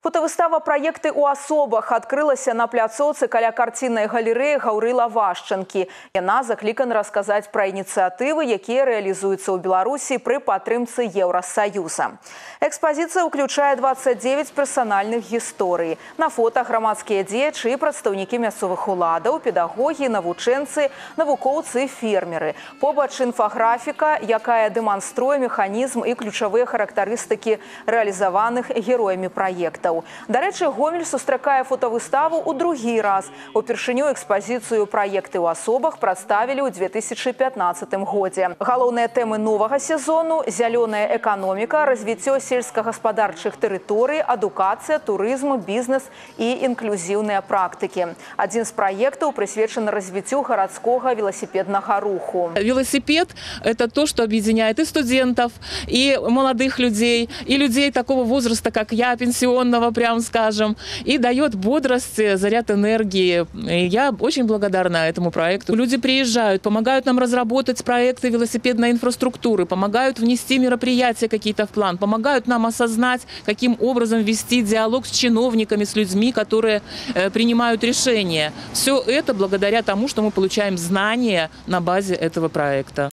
Фотовыстава «Проекты у особах» открылася на пляцоўцы каля карціннай галерэі Гаўрыла Вашчанкі. Яна заклікана расказаць пра ініцыятывы, якія рэалізуюцца ў Беларусі пры падтрымцы Еўрасаюза. Экспазіцыя ўключае 29 персанальных гісторый. На фота грамадскія дзеячы, прадстаўнікі мясцовых уладаў, педагогі, навучэнцы, навукоўцы і фермеры. Побач інфаграфіка, якая дэманструе механізм і ключавыя характарыстыкі рэалізаваных героямі праектаў. Дарэчы, Гомель сустракае фотовыставу ў другі раз. Упершыню экспазіцыю «Проекты ў асобах» прадставілі ў 2015 годзе. Галоўныя тэмы новага сезону – зялёная эканоміка, развіццё сельскагаспадарчых тэрыторый, адукацыя, турызм, бізнес і інклюзіўныя практыкі. Адзін з праектаў прысвечаны развіццю гарадскога велосипеднага руху. Велосипед – это то, что объединяет и студентов, и молодых людей, и людей такого возраста, как я, пенсионного, прям скажем, и дает бодрость, заряд энергии. И я очень благодарна этому проекту. Люди приезжают, помогают нам разработать проекты велосипедной инфраструктуры, помогают внести мероприятия какие-то в план, помогают нам осознать, каким образом вести диалог с чиновниками, с людьми, которые принимают решения. Все это благодаря тому, что мы получаем знания на базе этого проекта.